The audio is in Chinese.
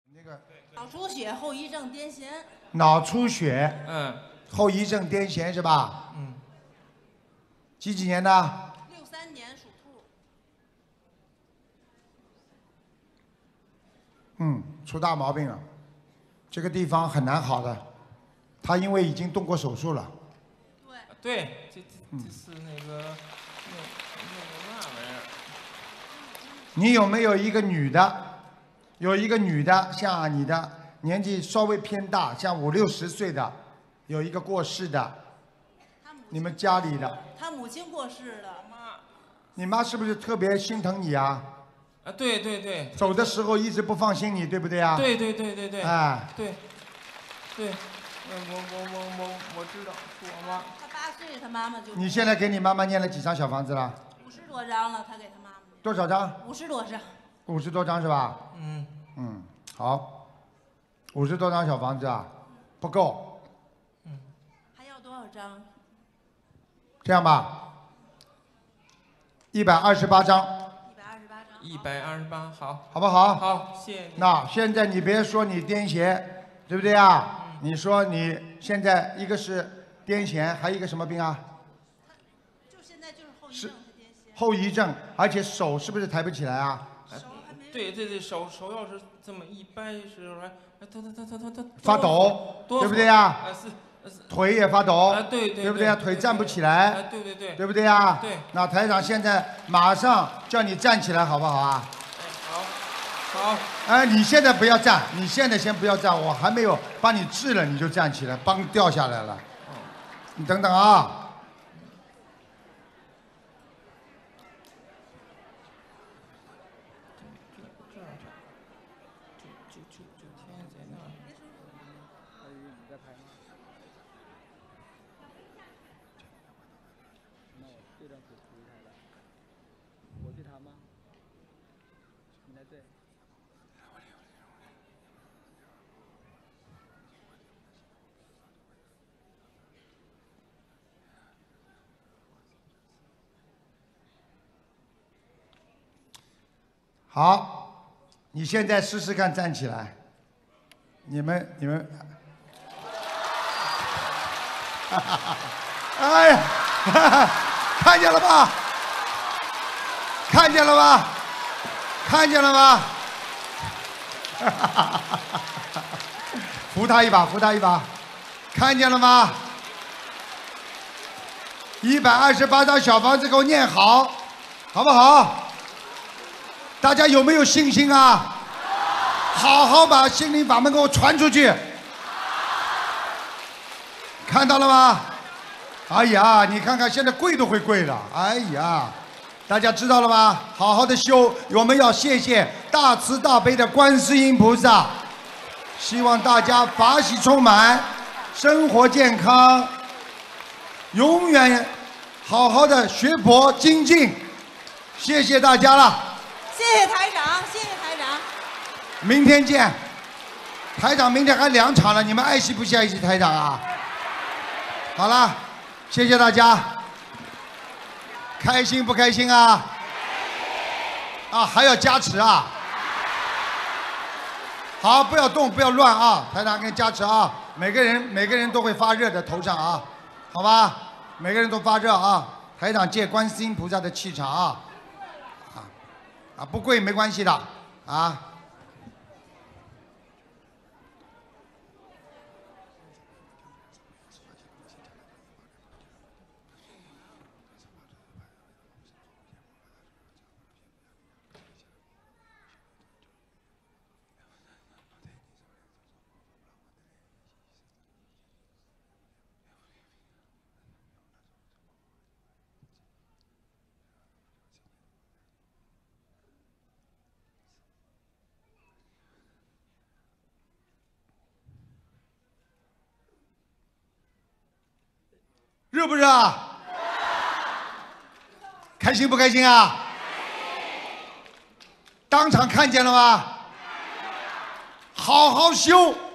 那个脑出血后遗症癫痫。 脑出血，后遗症癫痫是吧？几年的 ？63年属兔。 出大毛病了，这个地方很难好的，他因为已经动过手术了。 对，这是那个嘛玩意儿？ 你有没有一个女的？有一个女的，像你的年纪稍微偏大，像50、60岁的，有一个过世的，你们家里的。 他母亲过世了。 你妈是不是特别心疼你啊？ 对对对。 走的时候一直不放心你，对不对啊？ 对对对对对。 哎。 对。对。我知道，是我妈。 他8岁，他妈妈就。 你现在给你妈妈念了几张小房子了 ？50多张了，他给他妈妈。 多少张 ？50多张。 50多张是吧？好，50多张小房子啊，不够。 还要多少张？ 这样吧，128张。 128，好。 好不好？ 好，谢谢你。 那现在你别说你癫痫，对不对啊？你说你现在一个是癫痫，还有一个什么病啊？ 就现在就是后遗症。 后遗症，而且手是不是抬不起来啊？ 对，手要是这么一掰时候，它发抖，对不对呀？腿也发抖，对不对呀？腿站不起来， 对， 对不对呀？ 对。 那台长现在马上叫你站起来，好不好啊？ 好。 哎，你现在不要站，你现在先不要站，我还没有帮你治了，你就站起来，帮掉下来了。你等等啊。好，你现在试试看站起来。你们，哎呀，看见了吧？看见了吧？看见了吧？扶他一把，扶他一把，看见了吗？128张小房子给我念好，好不好？大家有没有信心啊？好好把心灵法门给我传出去。看到了吗？哎呀，你看看现在跪都会跪了。哎呀，大家知道了吗？好好的修，我们要谢谢大慈大悲的观世音菩萨。希望大家法喜充满，生活健康，永远好好的学佛精进。谢谢大家了。 谢谢台长，谢谢台长。 明天见，台长明天还2场了，你们爱惜不爱惜台长啊？好了，谢谢大家。开心不开心啊？啊，还要加持啊？好，不要动，不要乱啊！台长给你加持啊！每个人都会发热的头上啊，好吧？每个人都发热啊！台长借观世音菩萨的气场啊！不跪没关系的啊。热不热啊？开心不开心啊？当场看见了吗？好好修。